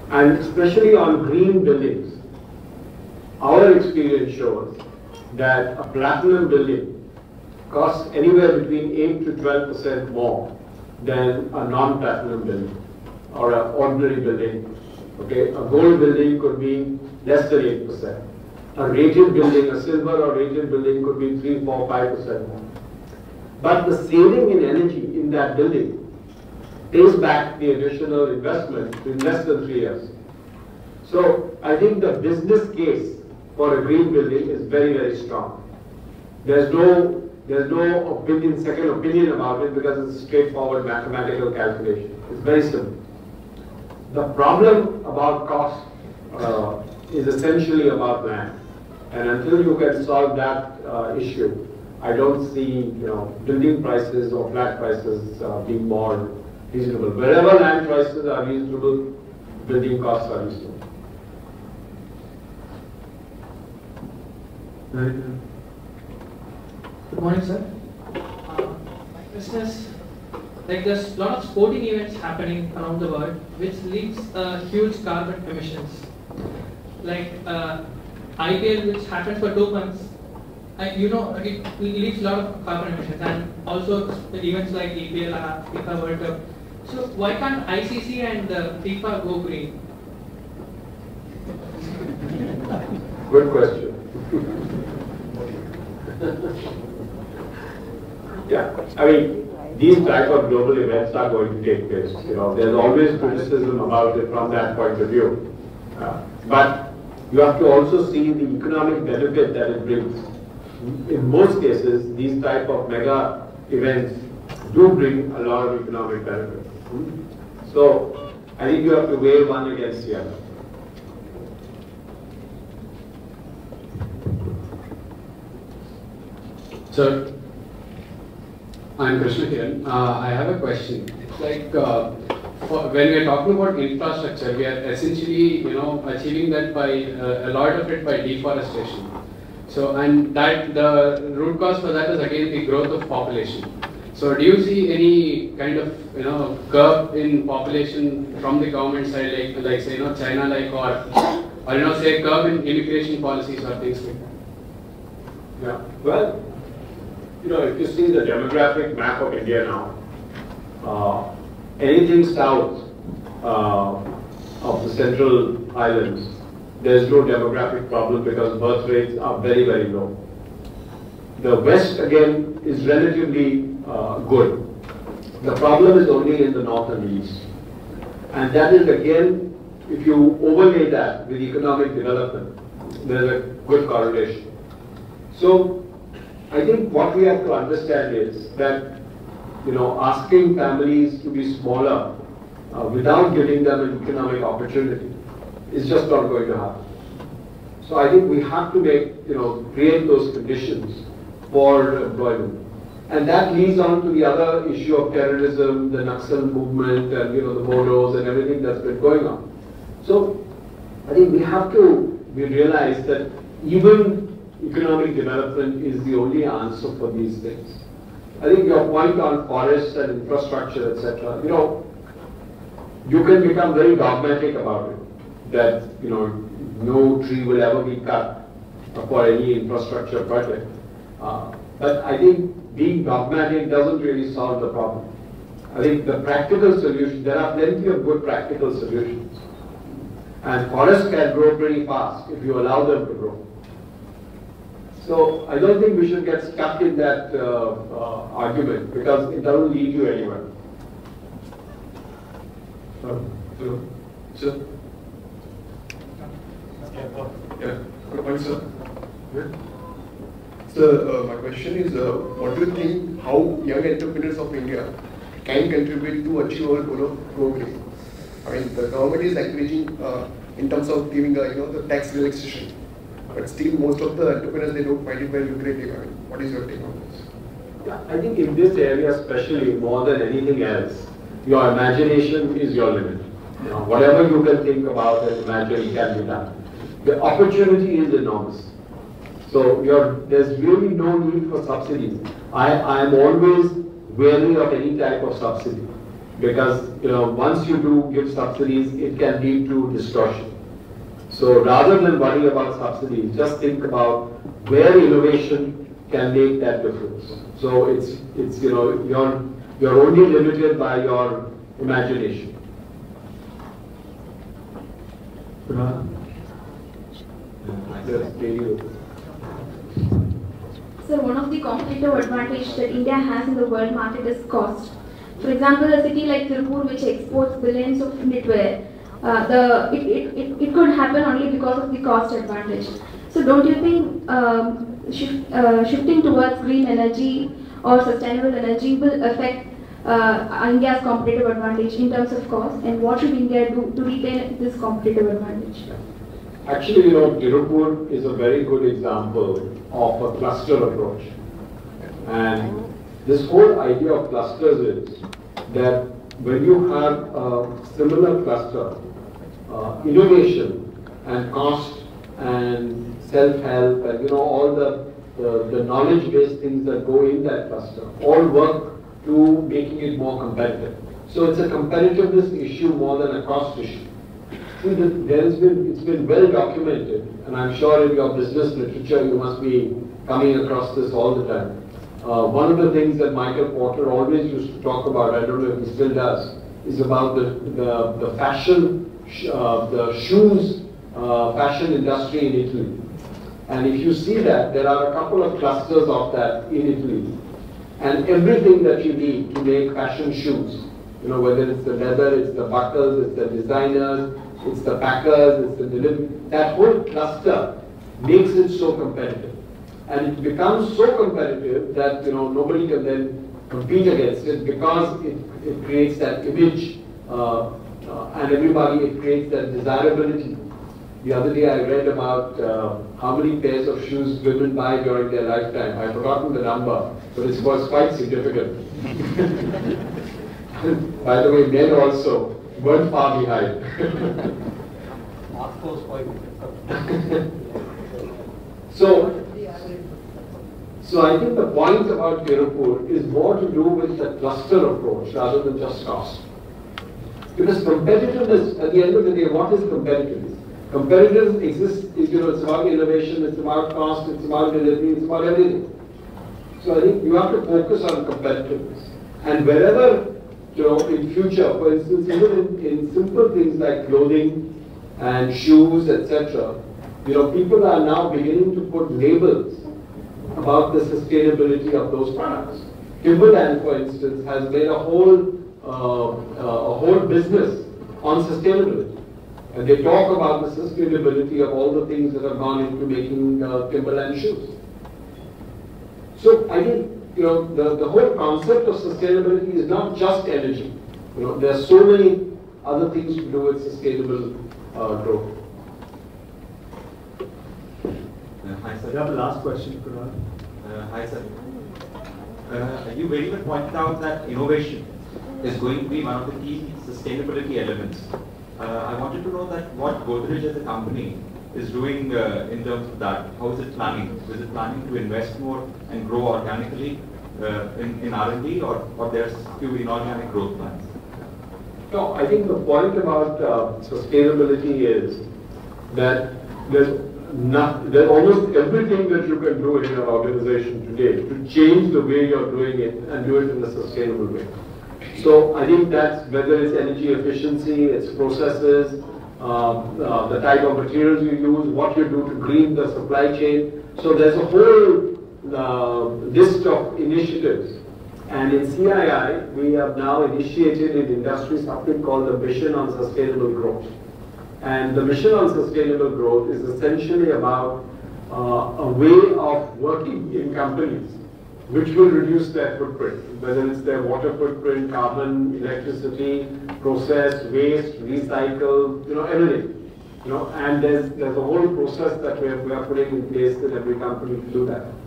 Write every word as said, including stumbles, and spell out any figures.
And especially on green buildings, our experience shows that a platinum building costs anywhere between eight to twelve percent more than a non-platinum building or an ordinary building. Okay, a gold building could be less than eight percent. A rated building, a silver or rated building could be three, four, five percent more. But the saving in energy in that building pays back the additional investment in less than three years. So I think the business case for a green building is very, very strong. There's no, there's no opinion, second opinion about it because it's a straightforward mathematical calculation. It's very simple. The problem about cost uh, is essentially about land. And until you can solve that uh, issue, I don't see you know, building prices or flat prices uh, being more reasonable. Wherever land prices are reasonable, building costs are reasonable. Very good. Good morning, sir. Uh, my question is, like there's a lot of sporting events happening around the world, which leads uh, huge carbon emissions. Like uh, I P L, which happens for two months, I, you know, it leads a lot of carbon emissions, and also events like E P L, uh, FIFA World Cup. So why can't I C C and uh, FIFA go green? Good question. Yeah, I mean, these type of global events are going to take place. You know, there's always criticism about it from that point of view. Uh, but you have to also see the economic benefit that it brings. In most cases, these type of mega events do bring a lot of economic benefit. So, I think you have to weigh one against the other. Sir, I'm Krishna Kiran. Uh, I have a question. It's like uh, for, when we are talking about infrastructure, we are essentially, you know, achieving that by uh, a lot of it by deforestation. So, and that the root cause for that is again the growth of population. So, do you see any kind of, you know, curb in population from the government side, like, like say, you know, China, like, or, or you know, say, curb in immigration policies or things like that? Yeah. Well, you know, if you see the demographic map of India now, uh, anything south uh, of the central islands, there's no demographic problem because birth rates are very, very low. The west, again, is relatively uh, good. The problem is only in the north and the east. And that is, again, if you overlay that with economic development, there's a good correlation. So, I think what we have to understand is that, you know, asking families to be smaller uh, without giving them an economic opportunity is just not going to happen. So I think we have to make, you know, create those conditions for employment. And that leads on to the other issue of terrorism, the Naxal movement, and, you know, the Bodos and everything that's been going on. So I think we have to we realize that even economic development is the only answer for these things. I think your point on forests and infrastructure, et cetera, you know, you can become very dogmatic about it, that, you know, no tree will ever be cut for any infrastructure project. Uh, but I think being dogmatic doesn't really solve the problem. I think the practical solution, there are plenty of good practical solutions. And forests can grow pretty fast if you allow them to grow. So I don't think we should get stuck in that uh, uh, argument because it doesn't lead you anywhere. Hello. Hello. Sir. Yeah. Good morning, sir. So uh, my question is, uh, what do you think how young entrepreneurs of India can contribute to achieve our goal of progress? I mean, the government is encouraging uh, in terms of giving, uh, you know, the tax relaxation. But still, most of the entrepreneurs, they don't find it very lucrative. I mean, what is your take on this? Yeah, I think in this area, especially more than anything else, your imagination is your limit. You know, whatever you can think about and imagine can be done. The opportunity is enormous. So you're, there's really no need for subsidies. I, I am always wary of any type of subsidy because you know once you do give subsidies, it can lead to distortion. So rather than worry about subsidies, just think about where innovation can make that difference. So it's it's you know you're you're only limited by your imagination. Yes, So one of the competitive advantage that India has in the world market is cost. For example, a city like Tirupur, which exports billions of knitwear, uh, the it, it, it, it could happen only because of the cost advantage. So don't you think um, shift, uh, shifting towards green energy or sustainable energy will affect uh, India's competitive advantage in terms of cost, and what should India do to retain this competitive advantage? Actually, you know, Tirupur is a very good example of a cluster approach. And this whole idea of clusters is that when you have a similar cluster, uh, innovation and cost and self-help and you know all the, the, the knowledge-based things that go in that cluster all work to making it more competitive. So it's a competitiveness issue more than a cost issue. See, there has been, it's been well documented, and I'm sure in your business literature you must be coming across this all the time. Uh, one of the things that Michael Porter always used to talk about, I don't know if he still does, is about the, the, the fashion, uh, the shoes uh, fashion industry in Italy. And if you see that, there are a couple of clusters of that in Italy. And everything that you need to make fashion shoes, you know, whether it's the leather, it's the buckles, it's the designers, it's the packers, it's the delivery, that whole cluster makes it so competitive. And it becomes so competitive that you know nobody can then compete against it because it, it creates that image uh, uh, and everybody, it creates that desirability. The other day I read about uh, how many pairs of shoes women buy during their lifetime. I've forgotten the number, but it was quite significant. By the way, men also weren't far behind. so, so I think the point about Tirupur is more to do with the cluster approach rather than just cost. Because competitiveness, at the end of the day, what is competitiveness? Competitiveness exists, you know, it's about innovation, it's about cost, it's about delivery, it's about everything. So I think you have to focus on competitiveness. And wherever, you know, in future, for instance, even in, in simple things like clothing and shoes, et cetera, you know, people are now beginning to put labels about the sustainability of those products. Timberland, for instance, has made a whole uh, uh, a whole business on sustainability, and they talk about the sustainability of all the things that have gone into making uh, Timberland shoes. So I think you know the, the whole concept of sustainability is not just energy. You know, there are so many other things to do with sustainable uh, growth. Uh, hi, sir. You have the last question, Kunal. Uh, hi, sir. Uh, you very well pointed out that innovation is going to be one of the key sustainability elements. Uh, I wanted to know that what Godrej as a company is doing uh, in terms of that. How is it planning? Is it planning to invest more and grow organically uh, in, in R and D, or, or there's few inorganic growth plans? No, I think the point about uh, sustainability is that there's not, there's almost everything that you can do in your organization today to change the way you're doing it and do it in a sustainable way. So I think that's whether it's energy efficiency, it's processes, uh, uh, the type of materials you use, what you do to green the supply chain. So there's a whole uh, list of initiatives. And in C I I, we have now initiated in industry something called the Mission on Sustainable Growth. And the Mission on Sustainable Growth is essentially about uh, a way of working in companies which will reduce their footprint, whether it's their water footprint, carbon, electricity, process, waste, recycle, you know, everything. You know, and there's there's a whole process that we are, we are putting in place in every company to do that.